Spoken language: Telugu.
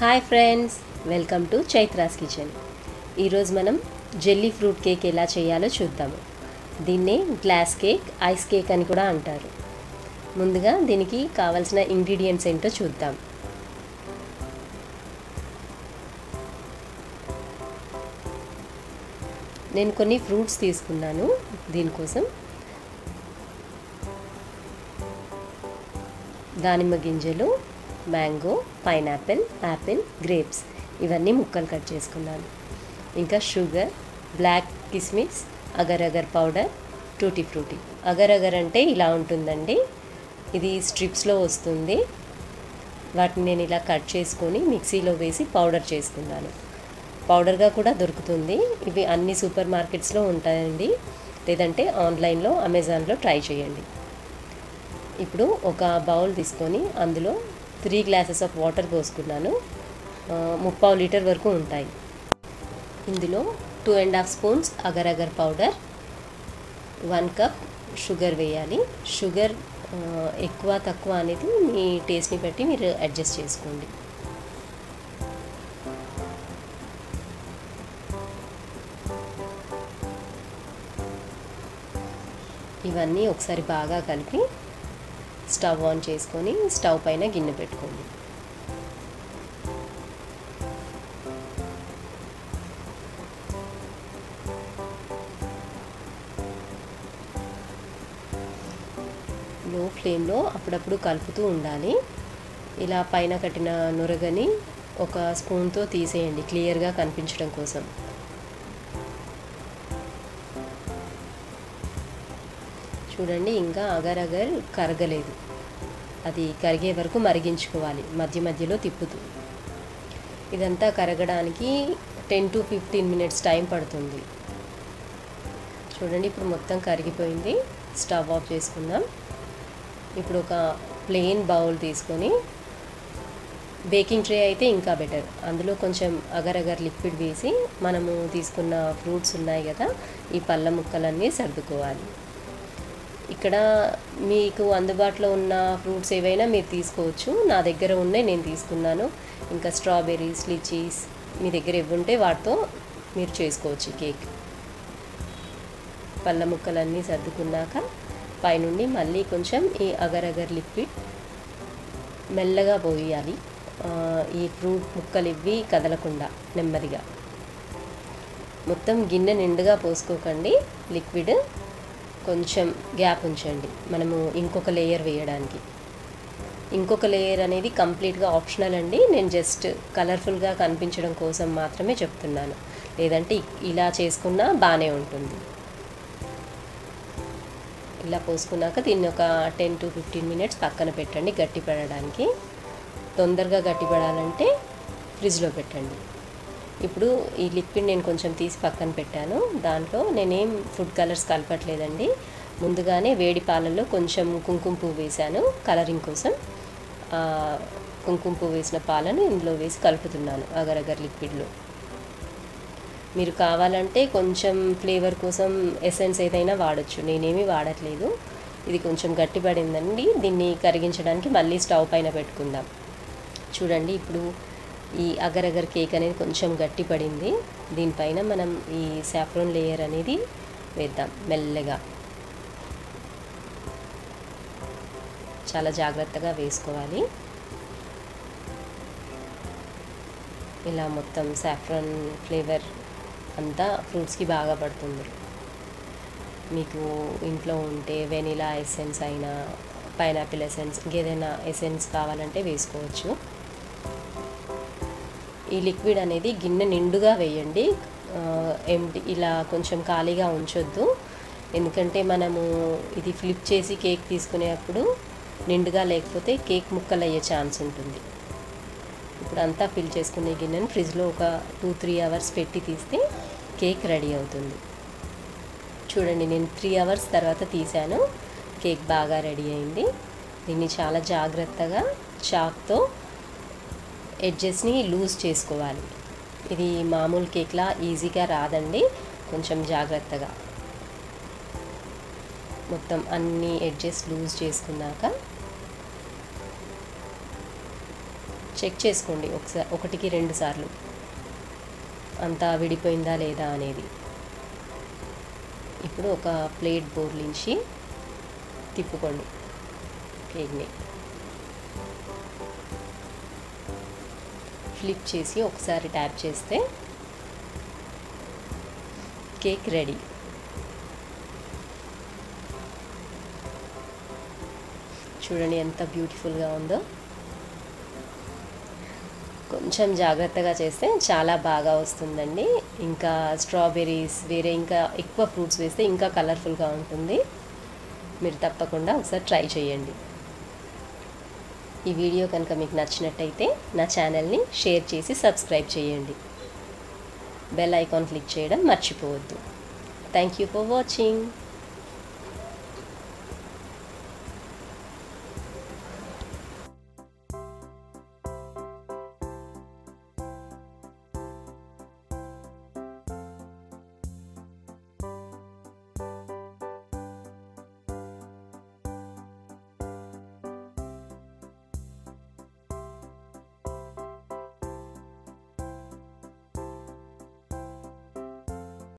Hi friends, welcome to Chaitra's kitchen. ఈరోజు మనం జెల్లీ ఫ్రూట్ కేక్ ఎలా చేయాలో చూద్దాము. దీన్నే గ్లాస్ కేక్, ఐస్ కేక్ అని కూడా అంటారు. ముందుగా దీనికి కావాల్సిన ఇంగ్రీడియంట్స్ ఏంటో చూద్దాం. నేను కొన్ని ఫ్రూట్స్ తీసుకున్నాను దీనికోసం. దానిమ్మ గింజలు, మ్యాంగో, పైనాపిల్, యాపిల్, గ్రేప్స్ ఇవన్నీ ముక్కలు కట్ చేసుకున్నాను. ఇంకా షుగర్, బ్లాక్ కిస్మిస్, agar agar powder, tutti frutti. Agar agar అంటే ఇలా ఉంటుందండి, ఇది స్ట్రిప్స్లో వస్తుంది. వాటిని నేను ఇలా కట్ చేసుకొని మిక్సీలో వేసి పౌడర్ చేసుకున్నాను. పౌడర్గా కూడా దొరుకుతుంది. ఇవి అన్ని సూపర్ మార్కెట్స్లో ఉంటాయండి, లేదంటే ఆన్లైన్లో అమెజాన్లో ట్రై చేయండి. ఇప్పుడు ఒక బౌల్ తీసుకొని అందులో 3 గ్లాసెస్ ఆఫ్ వాటర్ పోసుకున్నాను. 3/4 లీటర్ వరకు ఉంటాయి. ఇందులో 2.5 spoons agar agar powder, 1 cup sugar వేయాలి. షుగర్ ఎక్కువ తక్కువ అనేది మీ టేస్ట్ని బట్టి మీరు అడ్జస్ట్ చేసుకోండి. ఇవన్నీ ఒకసారి బాగా కలిపి స్టవ్ ఆన్ చేసుకొని స్టవ్ పైన గిన్నె పెట్టుకోండి. లో ఫ్లేమ్లో అప్పుడప్పుడు కలుపుతూ ఉండాలి. ఇలా పైన కట్టిన నురగని ఒక స్పూన్తో తీసేయండి, క్లియర్గా కనిపించడం కోసం. చూడండి, ఇంకా అగర్ అగర్ కరగలేదు. అది కరిగే వరకు మరిగించుకోవాలి, మధ్య మధ్యలో తిప్పుతూ. ఇదంతా కరగడానికి 10 to 15 మినిట్స్ టైం పడుతుంది. చూడండి, ఇప్పుడు మొత్తం కరిగిపోయింది. స్టవ్ ఆఫ్ చేసుకుందాం. ఇప్పుడు ఒక ప్లెయిన్ బౌల్ తీసుకొని, బేకింగ్ ట్రే అయితే ఇంకా బెటర్, అందులో కొంచెం అగర్ అగర్ లిక్విడ్ వేసి మనము తీసుకున్న ఫ్రూట్స్ ఉన్నాయి కదా, ఈ పళ్ళ ముక్కలన్నీ సర్దుకోవాలి. ఇక్కడ మీకు అందుబాటులో ఉన్న ఫ్రూట్స్ ఏవైనా మీరు తీసుకోవచ్చు. నా దగ్గర ఉన్నాయి, నేను తీసుకున్నాను. ఇంకా స్ట్రాబెర్రీస్, లిచీస్ మీ దగ్గర ఇవ్వుంటే వాటితో మీరు చేసుకోవచ్చు కేక్. పళ్ళ ముక్కలన్నీ సర్దుకున్నాక పైనుండి మళ్ళీ కొంచెం ఈ అగర్ అగర్ లిక్విడ్ మెల్లగా పోయాలి. ఈ ఫ్రూట్ ముక్కలు ఇవి కదలకుండా నెమ్మదిగా. మొత్తం గిన్నె నిండుగా పోసుకోకండి లిక్విడ్, కొంచెం గ్యాప్ ఉంచండి మనము ఇంకొక లేయర్ వేయడానికి. ఇంకొక లేయర్ అనేది కంప్లీట్గా ఆప్షనల్ అండి, నేను జస్ట్ కలర్ఫుల్గా కనిపించడం కోసం మాత్రమే చెప్తున్నాను. లేదంటే ఇలా చేసుకున్నా బాగానే ఉంటుంది. ఇలా పోసుకున్నాక దీన్ని ఒక 10 to 15 మినిట్స్ పక్కన పెట్టండి గట్టిపడడానికి. తొందరగా గట్టిపడాలంటే ఫ్రిడ్జ్లో పెట్టండి. ఇప్పుడు ఈ లిక్విడ్ నేను కొంచెం తీసి పక్కన పెట్టాను. దాంట్లో నేనేం ఫుడ్ కలర్స్ కలపట్లేదండి. ముందుగానే వేడి పాలల్లో కొంచెం కుంకుమ పువ్వు వేశాను కలరింగ్ కోసం. కుంకుమ పువ్వు వేసిన పాలను ఇందులో వేసి కలుపుతున్నాను అగర్ అగర్ లిక్విడ్లో. మీరు కావాలంటే కొంచెం ఫ్లేవర్ కోసం ఎసెన్స్ ఏదైనా వాడచ్చు, నేనేమీ వాడట్లేదు. ఇది కొంచెం గట్టిపడిందండి, దీన్ని కరిగించడానికి మళ్ళీ స్టవ్ పైన పెట్టుకుందాం. చూడండి, ఇప్పుడు ఈ అగర్ అగర్ కేక్ అనేది కొంచెం గట్టి పడింది. దీనిపైన మనం ఈ సాఫ్రాన్ లేయర్ అనేది వేద్దాం మెల్లగా. చాలా జాగ్రత్తగా వేసుకోవాలి. ఇలా మొత్తం సాఫ్రాన్ ఫ్లేవర్ అంతా ఫ్రూట్స్కి బాగా పడుతుంది. మీకు ఇంట్లో ఉంటే వెనిలా ఎసెన్స్ అయినా, పైనాపిల్ ఎసెన్స్, ఇంకేదైనా ఎసెన్స్ కావాలంటే వేసుకోవచ్చు. ఈ లిక్విడ్ అనేది గిన్నె నిండుగా వేయండి, ఎంటీ ఇలా కొంచెం ఖాళీగా ఉంచొద్దు. ఎందుకంటే మనము ఇది ఫ్లిప్ చేసి కేక్ తీసుకునేటప్పుడు నిండుగా లేకపోతే కేక్ ముక్కలు అయ్యే ఛాన్స్ ఉంటుంది. ఇప్పుడు అంతా ఫిల్ చేసుకునే గిన్నెను ఫ్రిడ్జ్లో ఒక 2-3 అవర్స్ పెట్టి తీస్తే కేక్ రెడీ అవుతుంది. చూడండి, నేను 3 అవర్స్ తర్వాత తీసాను. కేక్ బాగా రెడీ అయింది. దీన్ని చాలా జాగ్రత్తగా చాక్తో ఎడ్జెస్ని లూజ్ చేసుకోవాలి. ఇది మామూలు కేక్లా ఈజీగా రాదండి, కొంచెం జాగ్రత్తగా. మొత్తం అన్ని ఎడ్జెస్ లూజ్ చేసుకున్నాక చెక్ చేసుకోండి ఒకసారి, 1కి 2 సార్లు అంతా విడిపోయిందా లేదా అనేది. ఇప్పుడు ఒక ప్లేట్ బోర్లించి తిప్పుకోండి కేక్ని. ఫ్లిప్ చేసి ఒకసారి ట్యాప్ చేస్తే కేక్ రెడీ. చూడండి ఎంత బ్యూటిఫుల్గా ఉందో. కొంచెం జాగ్రత్తగా చేస్తే చాలా బాగా వస్తుందండి. ఇంకా స్ట్రాబెర్రీస్ వేరే ఇంకా ఎక్కువ ఫ్రూట్స్ వేస్తే ఇంకా కలర్ఫుల్గా ఉంటుంది. మీరు తప్పకుండా ఒకసారి ట్రై చేయండి. ఈ వీడియో కనుక మీకు నచ్చినట్టయితే నా ఛానల్ని షేర్ చేసి సబ్స్క్రైబ్ చేయండి. బెల్ ఐకాన్ క్లిక్ చేయడం మర్చిపోవద్దు. Thank you for watching.